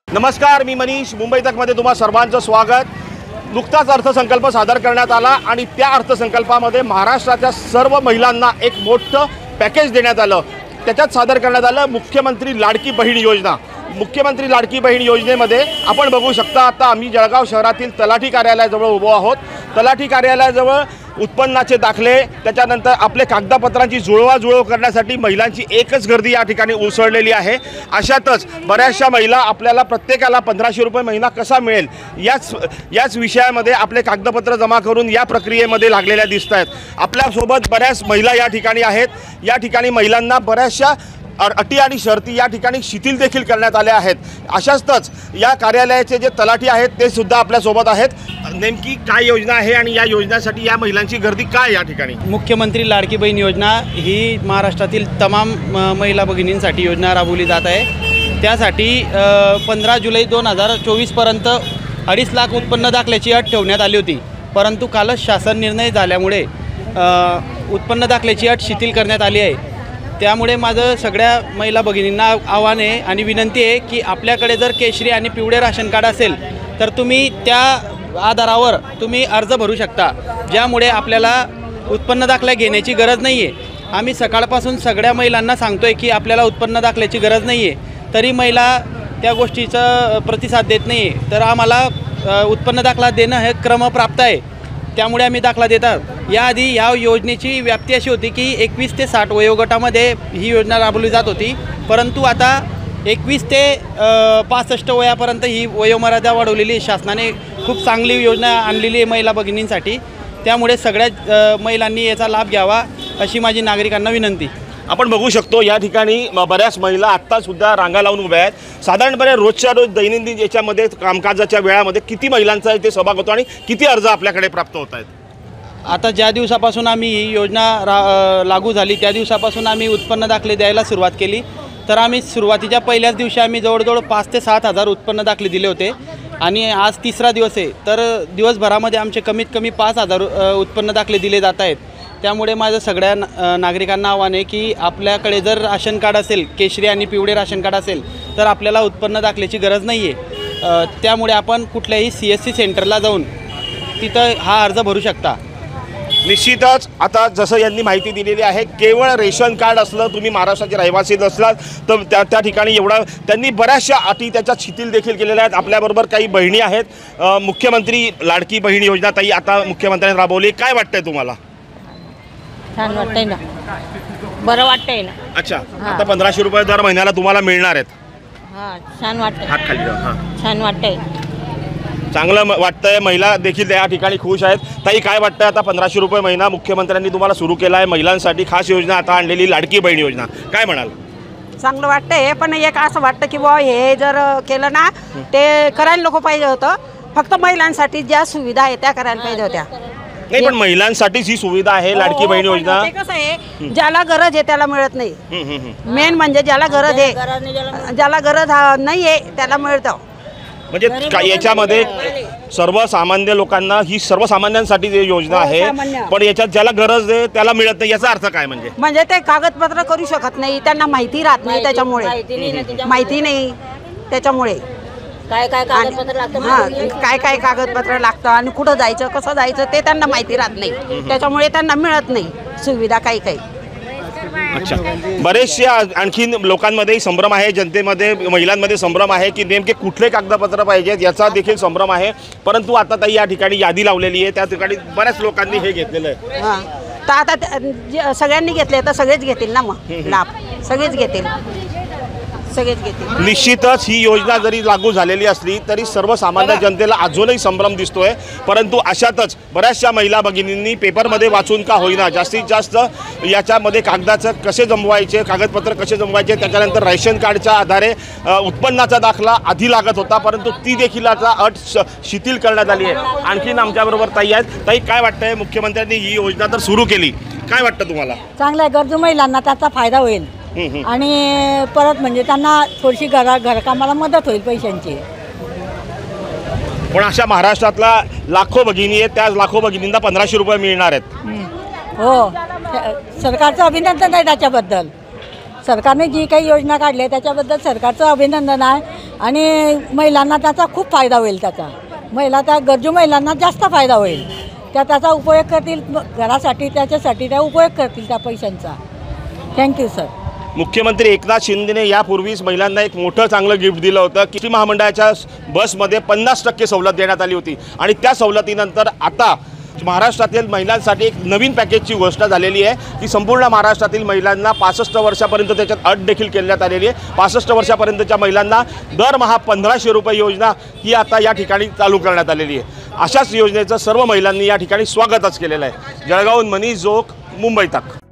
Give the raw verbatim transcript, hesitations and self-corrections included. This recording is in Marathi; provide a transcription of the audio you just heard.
नमस्कार, मी मनीष. मुंबई तकमध्ये तुम्हा सर्वांचं स्वागत. नुकताच अर्थसंकल्प सादर करण्यात आला आणि त्या अर्थसंकल्पामध्ये महाराष्ट्राच्या सर्व महिलांना एक मोठं पॅकेज देण्यात आलं. त्याच्यात सादर करण्यात आलं मुख्यमंत्री लाडकी बहीण योजना. मुख्यमंत्री लाडकी बहीण योजनेमध्ये आपण बघू शकता, आता आम्ही जळगाव शहरातील तलाठी कार्यालयाजवळ उभो आहोत. तलाठी कार्यालयाजवळ उत्पन्नाचे दाखले, त्याच्यानंतर आपले कागदपत्रांची जुळवाजुळव करण्यासाठी महिलांची एकच गर्दी या ठिकाणी उसळलेली आहे. अशातच बऱ्याचशा महिला आपल्याला प्रत्येकाला पंधराशे रुपये महिना कसा मिळेल याच याच विषयामध्ये आपले कागदपत्र जमा करून या प्रक्रियेमध्ये लागलेल्या दिसत आहेत. आपल्यासोबत बऱ्याच महिला या ठिकाणी आहेत. या ठिकाणी महिलांना बऱ्याचशा अटी आणि शर्ती या ठिकाणी शिथिल देखील करण्यात आल्या आहेत. अशातच या कार्यालयाचे जे तलाठी आहेत ते सुद्धा आपल्यासोबत आहेत. नेमकी काय योजना आहे आणि या योजनेसाठी या महिलांची गर्दी काय या ठिकाणी? मुख्यमंत्री लाडकी बहीण योजना ही महाराष्ट्रातील तमाम महिला भगिनींसाठी योजना राबवली जात आहे. त्यासाठी पंधरा जुलै दोन हजार चोवीसपर्यंत अडीच लाख उत्पन्न दाखल्याची अट ठेवण्यात आली होती. परंतु कालच शासन निर्णय झाल्यामुळे उत्पन्न दाखल्याची अट शिथिल करण्यात आली आहे. त्यामुळे माझं सगळ्या महिला भगिनींना आव्हान आहे आणि विनंती आहे की आपल्याकडे जर केशरी आणि पिवळे राशन कार्ड असेल तर तुम्ही त्या आधारावर तुम्ही अर्ज भरू शकता, ज्यामुळे आपल्याला उत्पन्न दाखला घेण्याची गरज नाही आहे. आम्ही सकाळपासून सगळ्या महिलांना सांगतो आहे की आपल्याला उत्पन्न दाखल्याची गरज नाही आहे, तरी महिला त्या गोष्टीचा प्रतिसाद देत नाही आहे. तर आम्हाला उत्पन्न दाखला देणं हे क्रमप्राप्त आहे, त्यामुळे आम्ही दाखला देतात. याआधी या योजनेची व्याप्ती अशी होती की एकवीस ते साठ वयोगटामध्ये ही योजना राबवली जात होती, परंतु आता एकवीस ते पासष्ट वयापर्यंत ही वयोमर्यादा वाढवलेली शासनाने खूप चांगली योजना आणलेली आहे महिला भगिनींसाठी. त्यामुळे सगळ्या महिलांनी याचा लाभ घ्यावा अशी माझी नागरिकांना विनंती. आपण बघू शकतो या ठिकाणी बऱ्याच महिला आत्तासुद्धा रांगा लावून उभ्या आहेत. साधारणपणे रोजच्या रोज दैनंदिन याच्यामध्ये कामकाजाच्या वेळामध्ये किती महिलांचा इथे सहभाग होतो आणि किती अर्ज आपल्याकडे प्राप्त होत आहेत? आता ज्या दिवसापासून आम्ही ही योजना रा लागू झाली त्या दिवसापासून आम्ही उत्पन्न दाखले द्यायला सुरुवात केली. तर आम्ही सुरुवातीच्या पहिल्याच दिवशी आम्ही जवळजवळ पाच ते सात हजार उत्पन्न दाखले दिले होते आणि आज तिसरा दिवस आहे. तर दिवसभरामध्ये आमचे कमीत कमी पाच हजार उत्पन्न दाखले दिले जात आहेत. त्यामुळे माझं सगळ्या नागरिकांना आव्हान आहे की आपल्याकडे जर राशन कार्ड असेल, केशरी आणि पिवळे राशन कार्ड असेल, तर आपल्याला उत्पन्न दाखल्याची गरज नाही आहे. त्यामुळे आपण कुठल्याही सी एस सी सेंटरला जाऊन तिथं हा अर्ज भरू शकता. निश्चितच आता जसं यांनी माहिती दिलेली आहे, केवळ रेशन कार्ड असलं, तुम्ही महाराष्ट्राचे रहिवासी असलात तर त्या त्या ठिकाणी एवढा त्यांनी बऱ्याचशा अटी त्याच्यात शिथिल देखील केलेल्या आहेत. आपल्याबरोबर काही बहिणी आहेत. मुख्यमंत्री लाडकी बहीण योजना ताई आता मुख्यमंत्र्यांनी राबवली, काय वाटतंय तुम्हाला? छान वाटतंय ना, बरं वाटतंय ना. अच्छा, आता पंधराशे रुपये दर महिन्याला तुम्हाला मिळणार आहेत. हां, छान वाटतंय. हात खाली हां, छान वाटतंय. चांगलं वाटतंय. महिला देखील त्या ठिकाणी खुश आहेत. ताई, काय वाटतंय आता पंधराशे रुपये महिना मुख्यमंत्र्यांनी तुम्हाला सुरू केला आहे, महिलांसाठी खास योजना आता आणलेली लाडकी बहीण योजना, काय म्हणाल? चांगलं वाटतंय, पण एक असं वाटतं की बुवा हे जर केलं ना ते करायला नको पाहिजे होतं. फक्त महिलांसाठी ज्या सुविधा आहे त्या करायला पाहिजे होत्या. नाही, पण महिलांसाठीच ही सुविधा आहे लाडकी बहीण योजना. ते कसं आहे, ज्याला गरज आहे त्याला मिळत नाही. मेन म्हणजे ज्याला गरज आहे, ज्याला गरज नाही आहे त्याला मिळतं. म्हणजे याच्यामध्ये सर्वसामान्य लोकांना, ही सर्वसामान्यांसाठी जी योजना आहे, पण याच्यात ज्याला गरज आहे त्याला मिळत नाही, याचा अर्थ काय? म्हणजे म्हणजे ते कागदपत्र करू शकत नाही, त्यांना माहिती राहत नाही, त्याच्यामुळे माहिती नाही त्याच्यामुळे काय काय कागदपत्र लागतं, हां, काय काय कागदपत्र लागतं आणि कुठं जायचं, कसं जायचं ते त्यांना माहिती राहत नाही, त्याच्यामुळे त्यांना मिळत नाही सुविधा काही काही. अच्छा, बरेचसे आणखीन लोकांमध्ये संभ्रम आहे, जनतेमध्ये, महिलांमध्ये संभ्रम आहे की नेमके कुठले कागदपत्र पाहिजेत याचा देखील संभ्रम आहे. परंतु आता ताई या ठिकाणी यादी लावलेली आहे, त्या ठिकाणी बऱ्याच लोकांनी हे घेतलेलं आहे. हां, तर आता सगळ्यांनी घेतले तर सगळेच घेतील ना, मग लाभ सगळेच घेतील, सगळेच घेतील. निश्चितच ही योजना जरी लागू झालेली असली तरी सर्वसामान्य जनतेला अजूनही संभ्रम दिसतोय. परंतु अशातच बऱ्याचशा महिला भगिनींनी पेपरमध्ये वाचून का होईना जास्तीत जास्त याच्यामध्ये कागदाचं कसे जमवायचे, कागदपत्र कसे जमवायचे, त्याच्यानंतर रेशन कार्डच्या आधारे उत्पन्नाचा दाखला आधी लागत होता, परंतु ती देखील आता अट शिथिल करण्यात आली आहे. आणखीन आमच्याबरोबर ताई आहेत. ताई, काय वाटतंय, मुख्यमंत्र्यांनी ही योजना तर सुरू केली, काय वाटतं तुम्हाला? चांगलं आहे, गरजू महिलांना त्याचा फायदा होईल आणि परत म्हणजे त्यांना थोडीशी घरा घरकामाला मदत होईल पैशांची. पण अशा महाराष्ट्रातला लाखो भगिनी आहेत, त्या लाखो भगिनींना पंधराशे रुपये मिळणार आहेत. हो, सरकारचं अभिनंदन आहे त्याच्याबद्दल. सरकारने जी काही योजना काढली आहे त्याच्याबद्दल सरकारचं अभिनंदन आहे आणि महिलांना त्याचा खूप फायदा होईल. त्याचा महिला त्या गरजू महिलांना जास्त फायदा होईल. त्या त्याचा उपयोग करतील घरासाठी त्याच्यासाठी त्या उपयोग करतील त्या पैशांचा. Thank you sir. मुख्यमंत्री एकनाथ शिंदेने यापूर्वीच महिलांना एक मोठं चांगलं गिफ्ट दिलं होतं की महामंडळाच्या बसमध्ये पन्नास टक्के सवलत देण्यात आली होती आणि त्या सवलतीनंतर आता महाराष्ट्रातील महिलांसाठी एक नवीन पॅकेजची घोषणा झालेली आहे की संपूर्ण महाराष्ट्रातील महिलांना पासष्ट वर्षापर्यंत त्याच्यात अट देखील केल्यात आलेली आहे. पासष्ट वर्षापर्यंतच्या महिलांना दरमहा पंधराशे रुपये योजना ही आता या ठिकाणी चालू करण्यात आलेली आहे. अशाच योजनेचं सर्व महिलांनी या ठिकाणी स्वागतच केलेलं आहे. जळगावहून मनीष जोग, मुंबई तक.